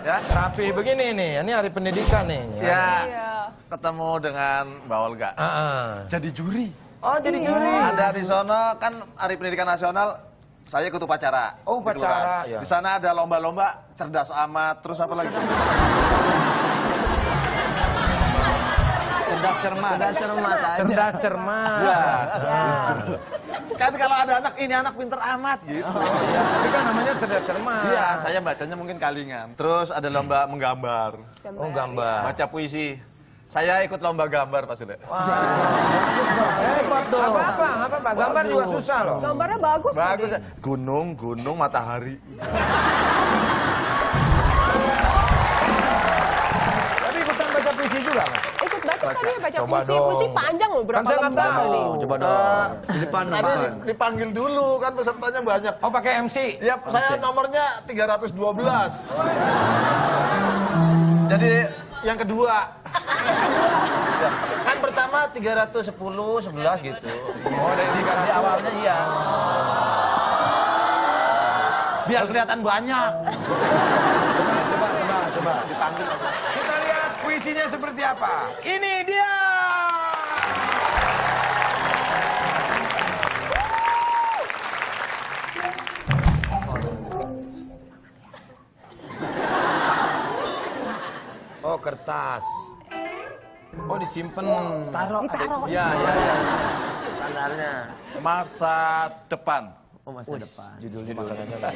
Ya, Rapi begini nih, ini hari pendidikan nih. ya. Ketemu dengan Mbak Olga. Jadi juri. Oh, jadi juri. Ada di sono kan Hari Pendidikan Nasional, saya ikut upacara. Oh, upacara, ya. Di sana ada lomba-lomba cerdas amat, terus apa lagi? Cerdas cermat. Cerdas cermat aja. Cerdas cermat. Ya. Kan kalau ada anak, ini anak pinter amat gitu. Tapi kan namanya cerdas cermat. Iya, saya bacanya mungkin kalingan. Terus ada lomba menggambar. Oh, gambar. Baca puisi. Saya ikut lomba gambar, Pak Sule. Hebat dong. Apa-apa. Gambar juga susah loh. Gambarnya bagus. Bagus. tadi. Gunung, matahari. Tapi ikutan baca puisi juga, Mas? Ikut baca tadi baca Coba puisi. dong. Puisi panjang loh, berapa Kan saya nggak lembar tahu. nih. Coba dong. Di depan. Tadi dipanggil dulu, kan pesertanya banyak. Oh, pakai MC. Ya, saya nomornya 312. Jadi yang kedua. Kan pertama 310, 11 gitu. Oh, dari 300. Di awalnya iya. Biar kelihatan banyak. Coba. Dipanggil. Kita lihat puisinya seperti apa. Ini dia. Oh, kertas. Oh, disimpan. Ditaruh. Ya. Standarnya. Masa depan. Oh, masa depan. Judulnya masa depan.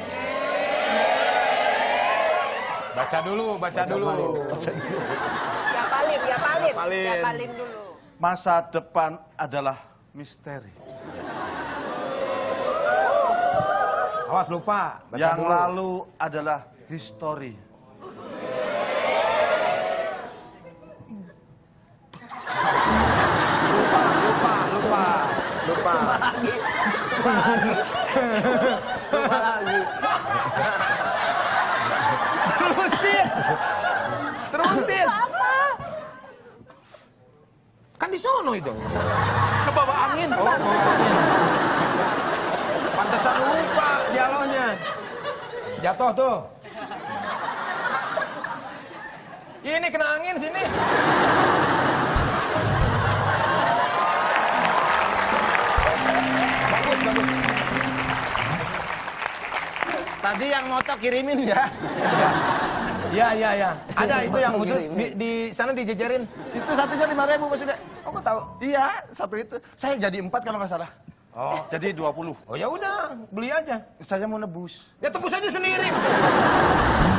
Baca dulu. Yapalin dulu. Masa depan adalah misteri. Awas lupa. Baca Yang dulu. lalu adalah histori. Lupa. Terusin. Apa? Kan di sono itu. Ke bawah angin. Oh, pantesan lupa dialognya. Jatuh tuh. Ini kena angin sini. Bagus. Tadi yang moto kirimin ya. Ya. Ada itu yang khusus di sana dijejerin. Itu satunya 5.000 Mas Ude. Oh, kok tahu? Iya, satu itu. Saya jadi 4 kalau nggak salah. Oh. Jadi 20. Oh, ya udah, beli aja. Saya mau nebus. Ya tebus aja sendiri.